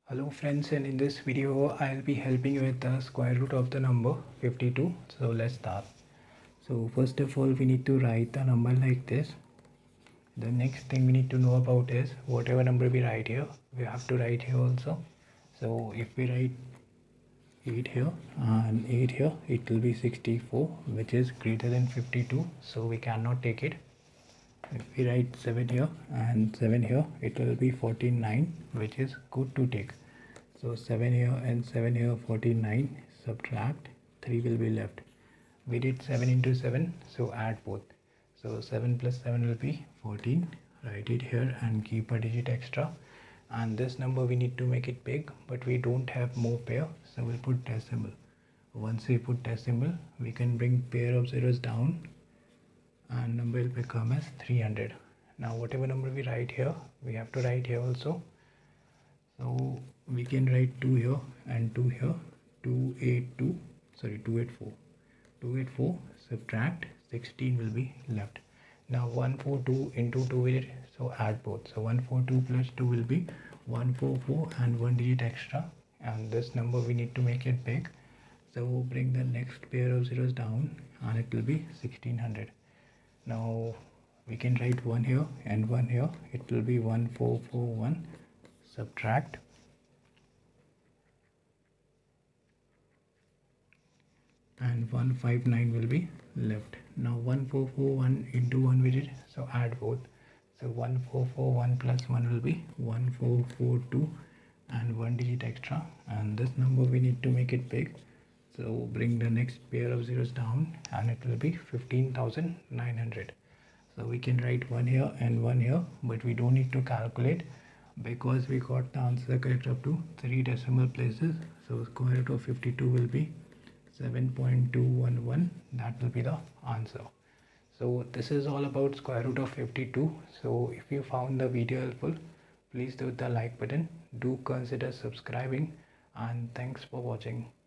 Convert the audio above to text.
Hello friends, and in this video I'll be helping you with the square root of the number 52. So let's start. So first of all we need to write the number like this. The next thing we need to know about is whatever number we write here, we have to write here also. So if we write 8 here and 8 here, it will be 64, which is greater than 52, so we cannot take it. If we write 7 here and 7 here, it will be 49, which is good to take. So 7 here and 7 here, 49, subtract 3 will be left. We did 7 into 7, so add both. So 7 plus 7 will be 14. Write it here and keep a digit extra. And this number we need to make it big, but we don't have more pair, so we'll put decimal. Once we put decimal, we can bring pair of zeros down and number will become as 300. Now whatever number we write here, we have to write here also. So we can write 2 here and 2 here. 284. 284, subtract 16 will be left. Now 142 into 2 will, so add both. So 142 plus 2 will be 144 and 1 digit extra, and this number we need to make it big, so bring the next pair of zeros down and it will be 1600. Now we can write 1 here and 1 here. It will be 1441, subtract and 159 will be left. Now 1441 into 1 we did, so add both. So 1441 plus 1 will be 1442 and 1 digit extra, and this number we need to make it big, so bring the next pair of zeros down and it will be 15,900. So we can write 1 here and 1 here, but we don't need to calculate because we got the answer correct up to 3 decimal places. So square root of 52 will be 7.211. That will be the answer. So this is all about square root of 52. So if you found the video helpful, please do the like button. Do consider subscribing, and thanks for watching.